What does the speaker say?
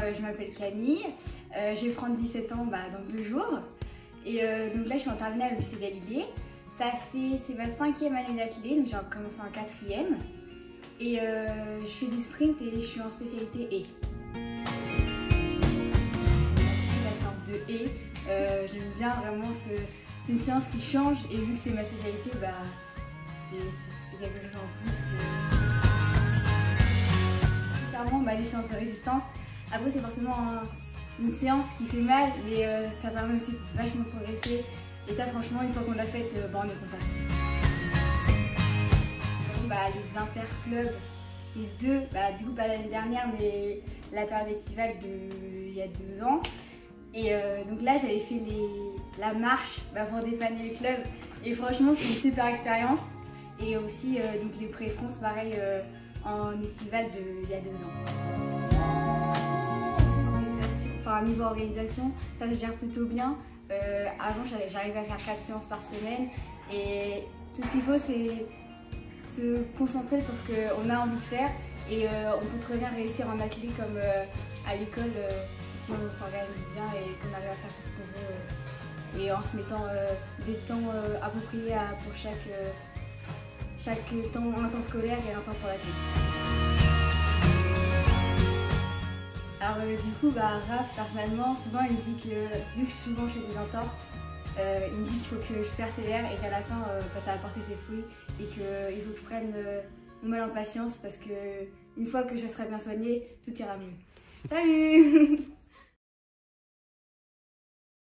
je m'appelle Camille, je vais prendre 17 ans dans 2 jours. Et donc là je suis en terminale au lycée Galilée. C'est ma 5e année d'athlé, donc j'ai commencé en 4e. Et je fais du sprint et je suis en spécialité haies. La séance de haies, j'aime bien vraiment parce que c'est une séance qui change et vu que c'est ma spécialité, c'est quelque chose en plus que... Clairement, les séances de résistance, après c'est forcément une séance qui fait mal, mais ça permet aussi vachement de progresser. Et ça franchement, une fois qu'on l'a faite, on est content. Les interclubs, les deux, du coup pas l'année dernière, mais la période estivale il y a 2 ans. Et donc là j'avais fait la marche pour dépanner le club. Et franchement c'est une super expérience. Et aussi donc les pré-France pareil en estival il y a 2 ans. Enfin niveau organisation, ça se gère plutôt bien. Avant j'arrivais à faire 4 séances par semaine et tout ce qu'il faut c'est se concentrer sur ce qu'on a envie de faire et on peut très bien réussir en athlète comme à l'école si on s'organise bien et qu'on arrive à faire tout ce qu'on veut et en se mettant des temps appropriés pour chaque temps, un temps scolaire et un temps pour l'athlète. Alors du coup, Raph, personnellement, souvent il me dit que, vu que souvent je fais des entorses, il me dit qu'il faut que je persévère et qu'à la fin, ça va porter ses fruits et qu'il faut que je prenne mon mal en patience parce que une fois que je serai bien soignée, tout ira mieux. Salut!